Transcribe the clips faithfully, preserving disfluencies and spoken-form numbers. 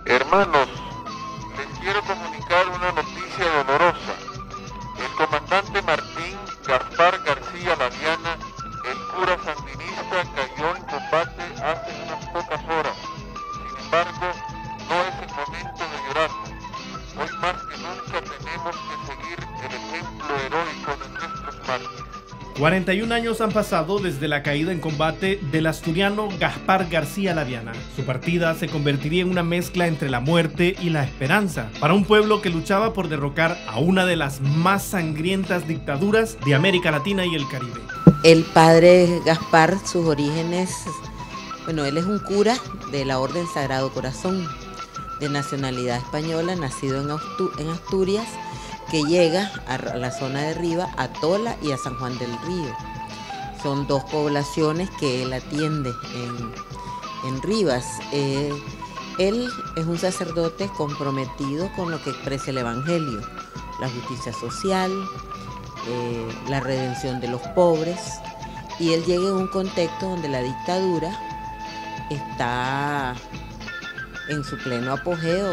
Hermanos, les quiero comunicar una noticia dolorosa. El comandante Martín Gaspar García Laviana, el cura sandinista, cayó en combate hace unas pocas horas. Sin embargo, no es el momento de llorar. Hoy más que nunca tenemos que seguir el ejemplo heroico de nuestros mártires. cuarenta y un años han pasado desde la caída en combate del asturiano Gaspar García Laviana. Su partida se convertiría en una mezcla entre la muerte y la esperanza para un pueblo que luchaba por derrocar a una de las más sangrientas dictaduras de América Latina y el Caribe. El padre Gaspar, sus orígenes, bueno, él es un cura de la Orden Sagrado Corazón, de nacionalidad española, nacido en, Astu- en Asturias, que llega a la zona de Riva, a Tola y a San Juan del Río. Son dos poblaciones que él atiende en, en Rivas. Eh, él es un sacerdote comprometido con lo que expresa el Evangelio, la justicia social, eh, la redención de los pobres, y él llega en un contexto donde la dictadura está en su pleno apogeo.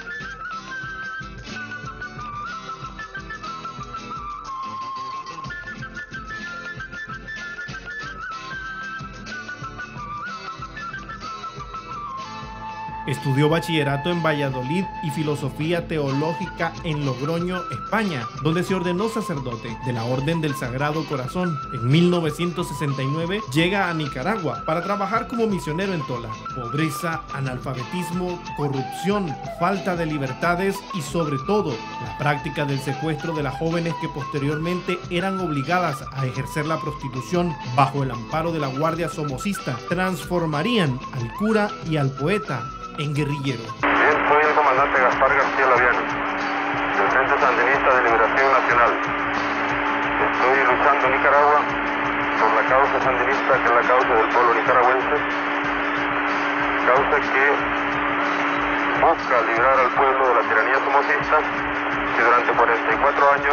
Estudió bachillerato en Valladolid y filosofía teológica en Logroño, España, donde se ordenó sacerdote de la Orden del Sagrado Corazón. En mil novecientos sesenta y nueve llega a Nicaragua para trabajar como misionero en Tola. Pobreza, analfabetismo, corrupción, falta de libertades y sobre todo la práctica del secuestro de las jóvenes que posteriormente eran obligadas a ejercer la prostitución bajo el amparo de la Guardia Somocista transformarían al cura y al poeta en guerrillero. Bien, soy el comandante Gaspar García Laviana, del Frente Sandinista de Liberación Nacional. Estoy luchando en Nicaragua por la causa sandinista, que es la causa del pueblo nicaragüense, causa que busca liberar al pueblo de la tiranía somocista, que durante cuarenta y cuatro años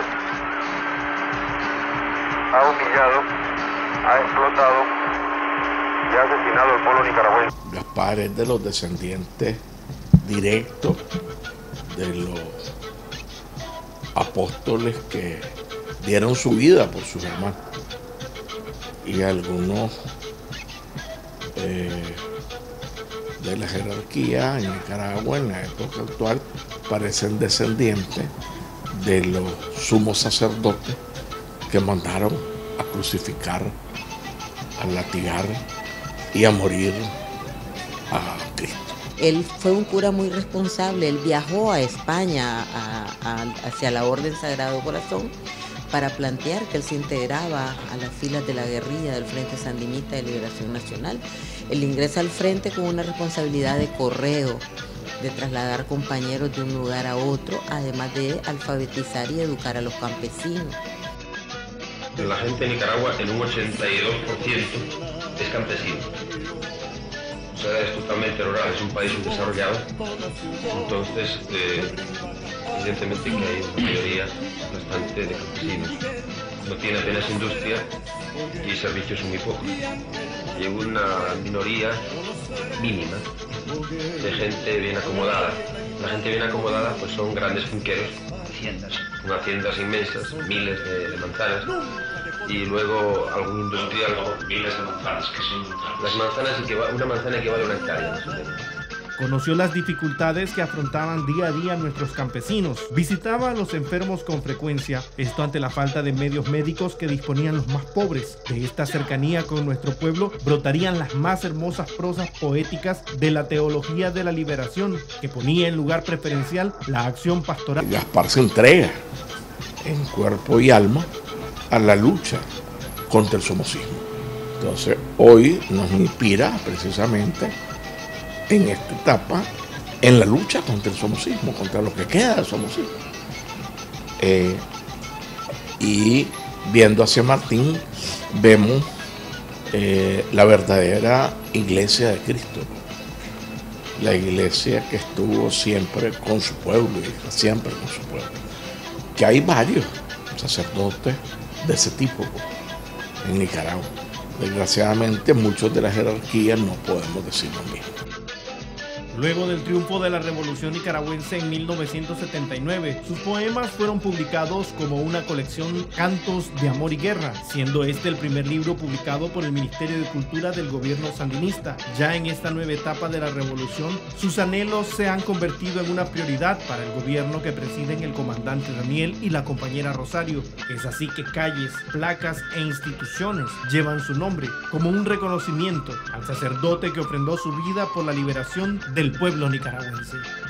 ha humillado, ha explotado y ha asesinado al pueblo nicaragüense. Gaspar es de los descendientes directos de los apóstoles que dieron su vida por sus hermanos. Y algunos eh, de la jerarquía en Nicaragua en la época actual parecen descendientes de los sumos sacerdotes que mandaron a crucificar, a latigar y a morir a Cristo. Él fue un cura muy responsable. Él viajó a España, a, a, hacia la Orden Sagrado Corazón, para plantear que él se integraba a las filas de la guerrilla del Frente Sandinista de Liberación Nacional. Él ingresa al frente con una responsabilidad de correo, de trasladar compañeros de un lugar a otro, además de alfabetizar y educar a los campesinos. La gente de Nicaragua, en un ochenta y dos por ciento, es campesino. O sea, es totalmente rural, es un país subdesarrollado. Entonces, eh, evidentemente que hay una mayoría bastante de campesinos. No tiene apenas industria y servicios son muy pocos. Y una minoría mínima de gente bien acomodada. La gente bien acomodada pues son grandes finqueros, haciendas, con haciendas inmensas, miles de, de manzanas. Y luego algún industrial con miles de manzanas, que son las manzanas, y que va, una manzana equivale a una hectárea más o menos. Conoció las dificultades que afrontaban día a día nuestros campesinos. Visitaba a los enfermos con frecuencia, esto ante la falta de medios médicos que disponían los más pobres. De esta cercanía con nuestro pueblo brotarían las más hermosas prosas poéticas de la teología de la liberación, que ponía en lugar preferencial la acción pastoral. Gaspar se entrega en cuerpo y alma a la lucha contra el somocismo. Entonces hoy nos inspira precisamente en esta etapa en la lucha contra el somocismo, contra lo que queda del somocismo. Eh, y viendo hacia Martín vemos eh, la verdadera iglesia de Cristo, la iglesia que estuvo siempre con su pueblo y está siempre con su pueblo, que hay varios sacerdotes de ese tipo en Nicaragua. Desgraciadamente muchos de las jerarquías no podemos decir lo mismo. Luego del triunfo de la Revolución Nicaragüense en mil novecientos setenta y nueve, sus poemas fueron publicados como una colección Cantos de Amor y Guerra, siendo este el primer libro publicado por el Ministerio de Cultura del gobierno sandinista. Ya en esta nueva etapa de la revolución, sus anhelos se han convertido en una prioridad para el gobierno que presiden el comandante Daniel y la compañera Rosario. Es así que calles, placas e instituciones llevan su nombre como un reconocimiento al sacerdote que ofrendó su vida por la liberación del pueblo nicaragüense.